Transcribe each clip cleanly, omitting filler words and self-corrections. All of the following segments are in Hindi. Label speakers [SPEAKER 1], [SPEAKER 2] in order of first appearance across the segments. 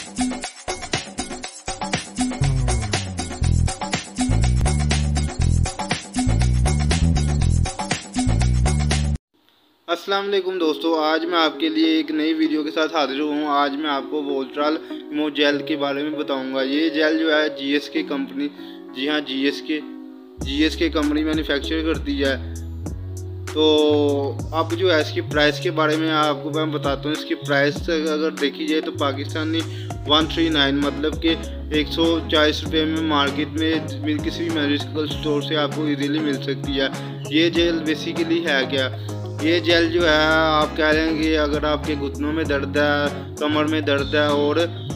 [SPEAKER 1] अस्सलाम वालेकुम दोस्तों, आज मैं आपके लिए एक नई वीडियो के साथ हाजिर हूँ। आज मैं आपको वोल्ट्राल इमो जेल के बारे में बताऊँगा। ये जेल जो है जीएसके कंपनी, जी हाँ जीएसके कंपनी मैन्युफैक्चर करती है। तो अब जो है इसकी प्राइस के बारे में आपको मैं बताता हूँ। इसकी प्राइस अगर देखी जाए तो पाकिस्तानी 139 मतलब कि 140 रुपये में मार्केट में किसी भी मेडिकल स्टोर से आपको इजीली मिल सकती है। ये जेल बेसिकली है क्या, ये जेल जो है आप कह रहे हैं कि अगर आपके घुटनों में दर्द है, कमर में दर्द है और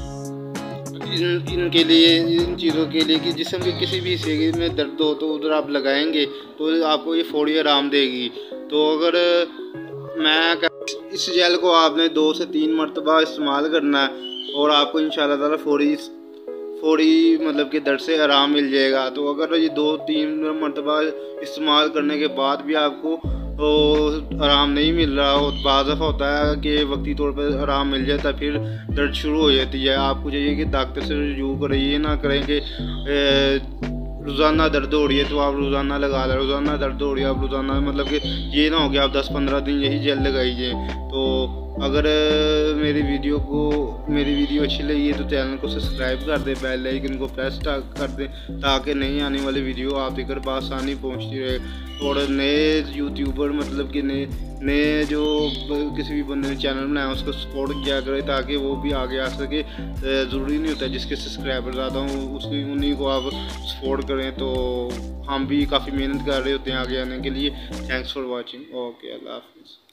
[SPEAKER 1] इनके लिए, इन चीज़ों के लिए कि जिस्म के किसी भी हिस्से में दर्द हो तो उधर आप लगाएंगे तो आपको ये फौरी आराम देगी। तो अगर मैं इस जेल को आपने 2 से 3 मरतबा इस्तेमाल करना है और आपको इंशाल्लाह ताला फौरी मतलब कि दर्द से आराम मिल जाएगा। तो अगर ये 2-3 मरतबा इस्तेमाल करने के बाद भी आपको तो आराम नहीं मिल रहा हो, बाज़ दफ़ा होता है कि वक्ती तौर पर आराम मिल जाता है, फिर दर्द शुरू हो जाती है। आपको चाहिए कि डॉक्टर से रजू करें, ये ना करें कि रोज़ाना दर्द हो रही है तो आप रोज़ाना लगा लें, रोज़ाना दर्द हो रही है आप रोज़ाना, मतलब कि ये ना हो कि आप 10-15 दिन यही जेल लगाइए। तो अगर मेरी वीडियो अच्छी लगी है तो चैनल को सब्सक्राइब कर दें, बेल आइकन को प्रेस कर दें ताकि नई आने वाली वीडियो आप तक बआसानी पहुंचती रहे। और नए यूट्यूबर मतलब कि नए जो किसी भी बंदे ने चैनल बनाया उसको सपोर्ट किया करे ताकि वो भी आगे आ सके। ज़रूरी नहीं होता जिसके सब्सक्राइबर ज़्यादा हों उन्हीं को आप सपोर्ट करें। तो हम भी काफ़ी मेहनत कर रहे होते हैं आगे आने के लिए। Thanks for watching. ओके, अल्लाह हाफिज़।